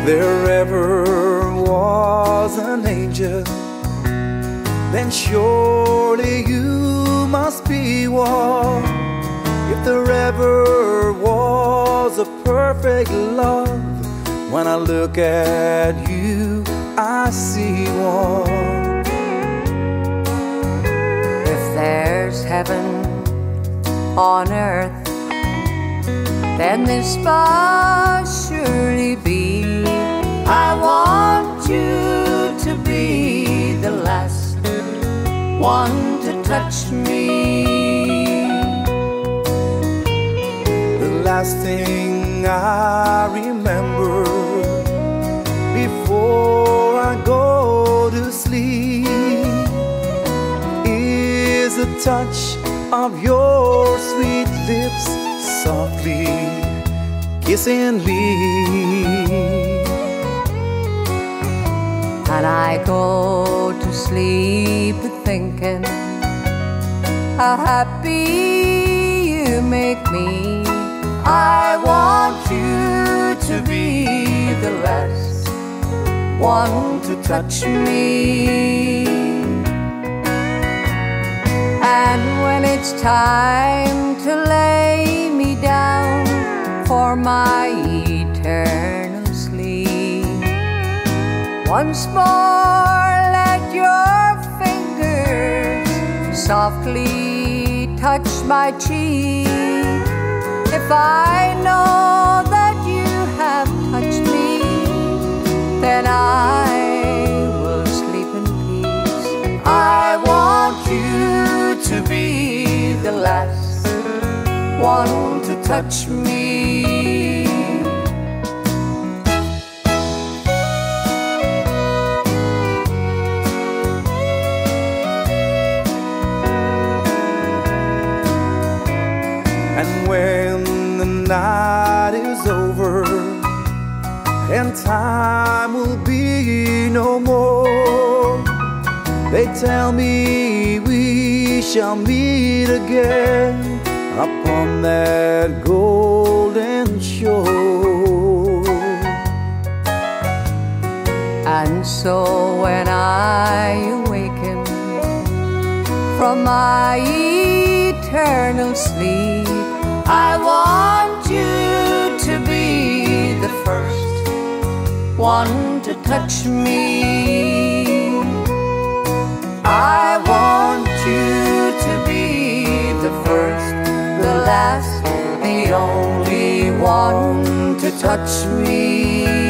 there ever was an angel, then surely you must be one. If there ever was a perfect love, when I look at you, I see one. If there's heaven on earth, then this must surely be. I want you to be the last one to touch me. The last thing I remember before I go to sleep is the touch of your sweet lips softly kissing me. And I go to sleep thinking how happy you make me. I want you to be the last one to touch me. And when it's time to lay me down for my eternal sleep, once more let your fingers softly touch my cheek. If I know that you have touched me, then I will sleep in peace. I want you to be the last one to touch me. And when the night is over and time will be no more, they tell me we shall meet again upon that golden shore. And so when I awaken from my eternal sleep, I want you to be the first one to touch me. I want you to be the first, the last, the only one to touch me.